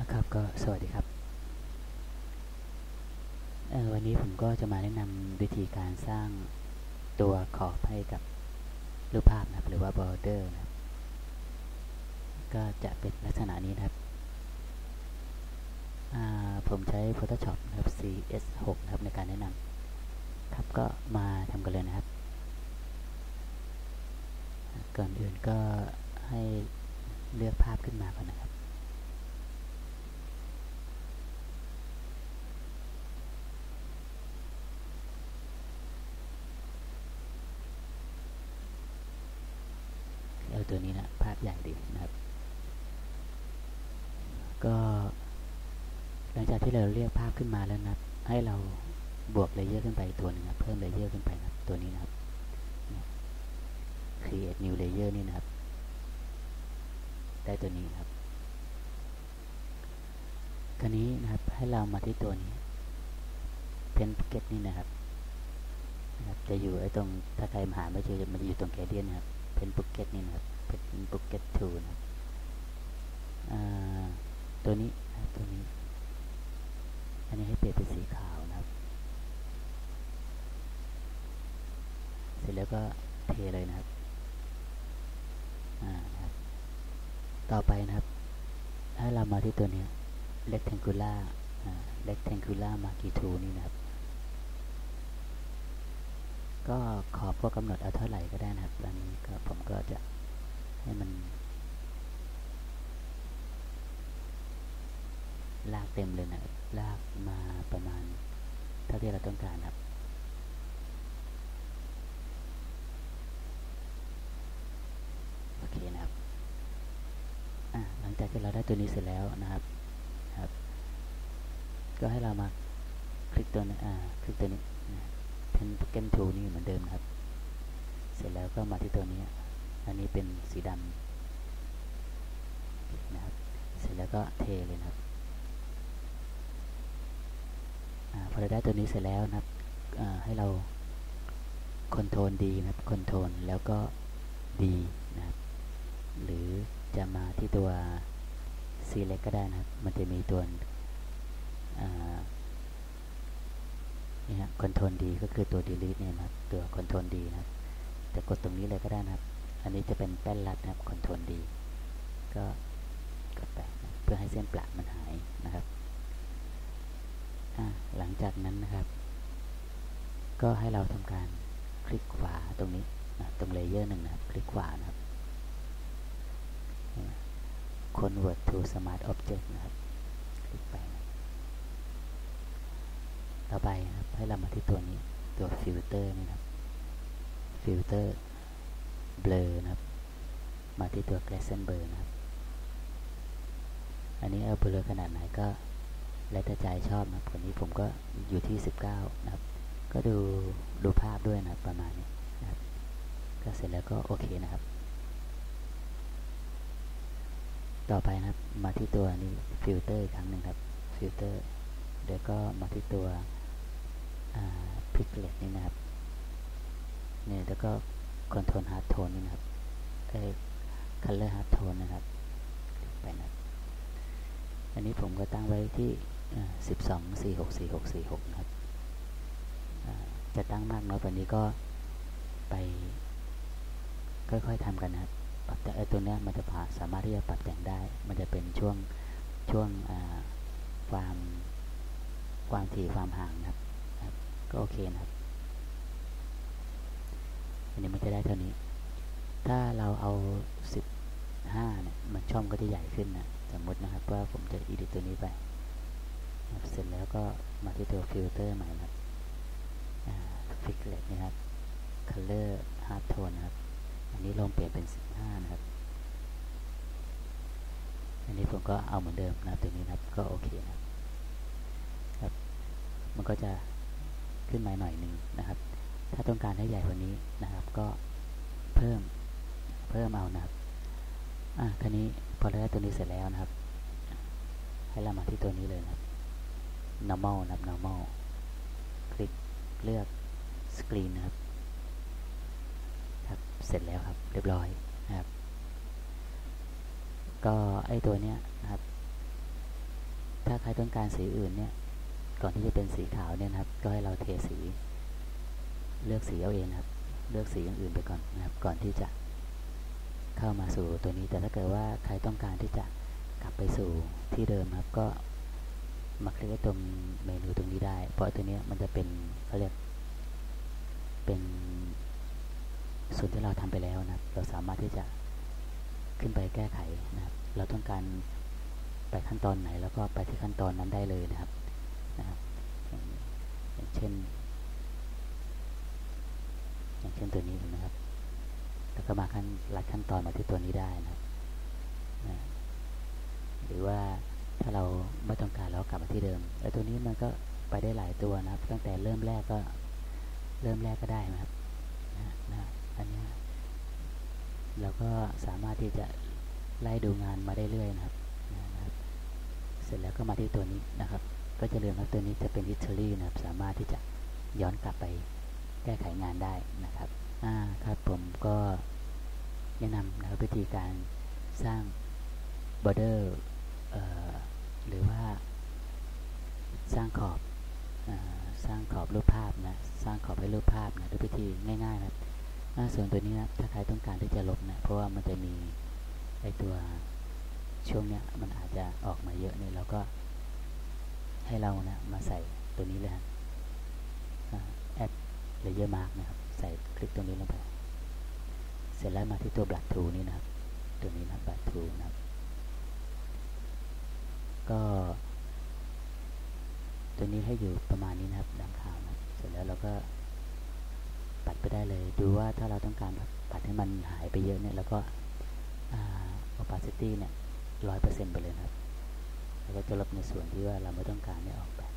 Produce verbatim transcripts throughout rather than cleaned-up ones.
นะครับก็สวัสดีครับวันนี้ผมก็จะมาแนะนำวิธีการสร้างตัวขอบให้กับรูปภาพนะครับหรือว่า border นะครับก็จะเป็นลักษณะนี้นะครับผมใช้ Photoshop นะครับ ซี เอส หก นะครับในการแนะนำครับก็มาทำกันเลยนะครับก่อนอื่นก็ให้เลือกภาพขึ้นมาก่อนนะครับเอาตัวนี้นะภาพใหญ่ดีนะครับก็หลังจากที่เราเรียกภาพขึ้นมาแล้วนะครับให้เราบวกเลเยอร์ขึ้นไปตัวหนึ่งนะเพิ่มเลเยอร์ขึ้นไปนะตัวนี้นะครับ create new layer นี่นะครับได้ตัวนี้ครับคราวนี้นะครับให้เรามาที่ตัวนี้ pen bucket นี่นะครับนะครับจะอยู่ไอ้ตรงถ้าใครหาไม่เจอมันจะอยู่ตรง gradient นะครับ pen bucket นี่นะครับ pen bucket tool นะครับตัวนี้นะครับตัวนี้อันนี้ให้เปลี่ยนเป็นสีขาวนะครับเสร็จแล้วก็เทเลยนะครับนะครับต่อไปนะครับให้เรามาที่ตัวนี้ rectangular rectangular marquee tool นี่นะครับก็ขอบก็กำหนดเอาเท่าไหร่ก็ได้นะครับตอนนี้ก็ผมก็จะให้มันลากเต็มเลยนะลากมาประมาณเท่าที่เราต้องการครับโอเคนะครับหลังจากที่เราได้ตัวนี้เสร็จแล้วนะครับครับก็ให้เรามาคลิกตัวนี้คลิกตัวนี้เป็นโปรแกรม tool นี่เหมือนเดิมครับเสร็จแล้วก็มาที่ตัวนี้อันนี้เป็นสีดำนะครับเสร็จแล้วก็เทเลยนะครับพอเราได้ตัวนี้เสร็จแล้วนะครับให้เราคอนโทรลดีนะครับคอนโทรลแล้วก็ดีนะครับหรือจะมาที่ตัว select ก็ได้นะครับมันจะมีตัวนี่ฮะคอนโทรลดีก็คือตัว delete เนี่ยนะครับตัวคอนโทรลดีนะครับแต่กดตรงนี้เลยก็ได้นะครับอันนี้จะเป็นแป้นรัดนะครับคอนโทรลดีก็กดไปเพื่อให้เส้นประมันหายนะครับหลังจากนั้นนะครับก็ให้เราทำการคลิกขวาตรงนี้นะตรงเลเยอร์หนึ่งนะครับคลิกขวานะครับ convert to smart object นะครับคลิกไปนะต่อไปนะครับให้เรามาที่ตัวนี้ตัวฟิลเตอร์นี่นะครับฟิลเตอร์ blur นะครับมาที่ตัว gradient blur นะครับอันนี้เอาเบลอขนาดไหนก็แล้วแต่ใจชอบนะครับคนนี้ผมก็อยู่ที่สิบเก้านะครับก็ดูดูภาพด้วยนะครับประมาณนี้นะครับก็เสร็จแล้วก็โอเคนะครับต่อไปนะครับมาที่ตัวนี้ฟิลเตอร์อีกครั้งหนึ่งครับฟิลเตอร์แล้วก็มาที่ตัวพิกเลตนี่นะครับเนี่ยแล้วก็คอนโทรลฮาร์ดโทนนี่นะครับเอ้คัลเลอร์ฮาร์ดโทนนะครับไปนะอันนี้ผมก็ตั้งไว้ที่สิบสอง สี่หก สี่หก สี่หกนะครับจะตั้งมากน้อยกว่านี้ก็ไปค่อยๆทำกันนะครับปรับแต่ไอตัวเนี้ยมันจะผ่าสามารถที่จะปรับแต่งได้มันจะเป็นช่วงช่วงความความถี่ความห่างนะครับก็โอเคนะครับอันนี้มันจะได้เท่านี้ถ้าเราเอาสิบห้าเนี่ยมันช่องก็จะใหญ่ขึ้นนะสมมตินะครับว่าผมจะอีดิตตัวนี้ไปเสร็จแล้วก็มาที่ตัวฟิลเตอร์ใหม่นะครับฟิกเลตนะครับ color hard tone นะครับอันนี้ลองเปลี่ยนเป็นสิบห้านะครับอันนี้ผมก็เอาเหมือนเดิมนะครับตัวนี้นะครับก็โอเคนะครับมันก็จะขึ้นมาหน่อยหนึ่งนะครับถ้าต้องการให้ใหญ่กว่านี้นะครับก็เพิ่มเพิ่มเอานะครับอ่ะคราวนี้พอเราได้ตัวนี้เสร็จแล้วนะครับให้เรามาที่ตัวนี้เลยนะครับ normal นะครับ normal คลิกเลือก screen นะครับครับเสร็จแล้วครับเรียบร้อยนะครับก็ไอตัวเนี้ยนะครับาใครต้องการสีอื่นเนี่ยก่อนที่จะเป็นสีขาวเนี่ยนะครับก็ให้เราเทสีเลือกสีเอาเองครับเลือกสีอย่างอื่นไปก่อนนะครับก่อนที่จะเข้ามาสู่ตัวนี้แต่ถ้าเกิดว่าใครต้องการที่จะกลับไปสู่ที่เดิมครับก็มาคลิกตรงเมนูตรงนี้ได้เพราะตัวนี้มันจะเป็นเขาเรียกเป็นส่วนที่เราทำไปแล้วนะครับเราสามารถที่จะขึ้นไปแก้ไขนะครับเราต้องการไปขั้นตอนไหนแล้วก็ไปที่ขั้นตอนนั้นได้เลยนะครับนะครับอย่างเช่นอย่างเช่นตัวนี้นะครับแล้วก็มาขั้นลัดขั้นตอนมาที่ตัวนี้ได้นะครับนะหรือว่าถ้าเราไม่ต้องการเรากลับมาที่เดิมแล้วตัวนี้มันก็ไปได้หลายตัวนะครับตั้งแต่เริ่มแรกก็เริ่มแรกก็ได้นะครับนะนะอันนี้เราก็สามารถที่จะไล่ดูงานมาได้เรื่อยนะครับนะครับเสร็จแล้วก็มาที่ตัวนี้นะครับก็จะเรียนว่าตัวนี้จะเป็น history นะครับสามารถที่จะย้อนกลับไปแก้ไขงานได้นะครับอ่าครับผมก็แนะนำนะครับวิธีการสร้าง border เอ่อหรือว่าสร้างขอบสร้างขอบรูปภาพนะสร้างขอบให้รูปภาพนะด้วยวิธีง่ายๆนะครับส่วนตัวนี้นะถ้าใครต้องการที่จะลบนะเพราะว่ามันจะมีไอตัวช่วงเนี้ยมันอาจจะออกมาเยอะเนี่ยเราก็ให้เรานะมาใส่ตัวนี้เลยฮะแอดเลเยอร์มาร์กนะครับใส่คลิกตรงนี้ลงไปเสร็จแล้วมาที่ตัว Blood Tool นี่นะครับตัวนี้นะ Blood Tool นะครับก็ตัวนี้ให้อยู่ประมาณนี้นะครับดังข่าวนะเสร็จแล้วเราก็ปัดไปได้เลยดูว่าถ้าเราต้องการปัดให้มันหายไปเยอะเนี่ยแล้วก็ opacity เนี่ย ร้อยเปอร์เซ็นต์ ไปเลยนะครับแล้วก็จะลบในส่วนที่ว่าเราไม่ต้องการเนี่ยออกไป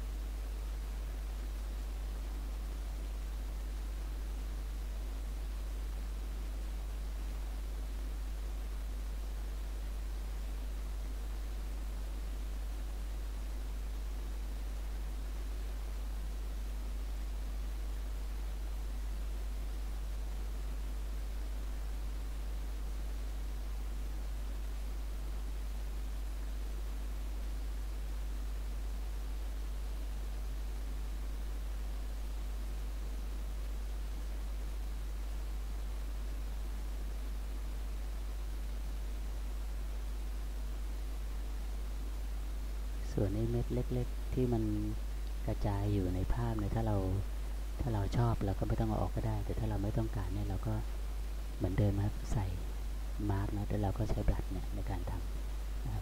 ส่วนไอ้เม็ดเล็กๆที่มันกระจายอยู่ในภาพเนี่ยถ้าเราถ้าเราชอบเราก็ไม่ต้องเอาออกก็ได้แต่ถ้าเราไม่ต้องการเนี่ยเราก็เหมือนเดิมครับใส่มาร์กนะแล้วเราก็ใช้บลัดเนี่ยในการทำนะครับ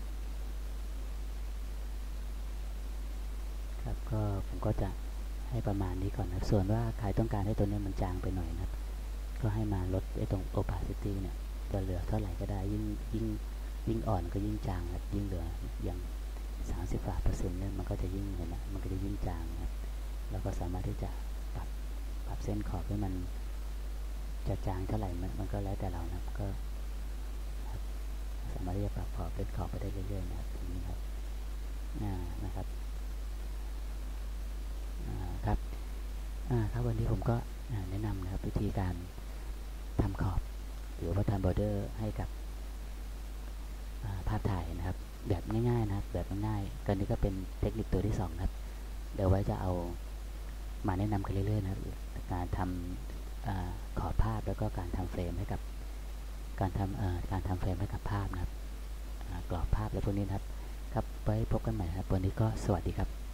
ครับก็ผมก็จะให้ประมาณนี้ก่อนนะส่วนว่าใครต้องการให้ตัวนี้มันจางไปหน่อยนะครับก็ให้มาลดไอ้ตรง opacity เนี่ยจะเหลือเท่าไหร่ก็ได้ยิ่งยิ่งยิ่งอ่อนก็ยิ่งจางครับยิ่งเหลืออย่างสามสิบกว่าเปอร์เซ็นต์เนี่ยมันก็จะยิ่งเห็นนะมันก็จะยิ่งจางนะครับเราก็สามารถที่จะปรับปรับเส้นขอบให้มันจะจางเท่าไหร่มันมันก็แล้วแต่เรานะก็สามารถที่จะปรับขอบเส้นขอบไปได้เรื่อยๆนะครับตรงนี้ครับอ่านะครับอ่าครับอ่าครับวันนี้ผมก็แนะนำนะครับวิธีการทำขอบหรือว่าทำบอร์เดอร์ให้กับภาพถ่ายนะครับแบบง่ายๆนะครับแบบง่ายๆกันนี้ก็เป็นเทคนิคตัวที่สองครับเดี๋ยวไว้จะเอามาแนะนำกันเรื่อยๆนะครับการทำขอบภาพแล้วก็การทำเฟรมให้กับการทำการทำเฟรมให้กับภาพนะครับกรอบภาพและพวกนี้นะครับครับไว้พบกันใหม่ครับวันนี้ก็สวัสดีครับ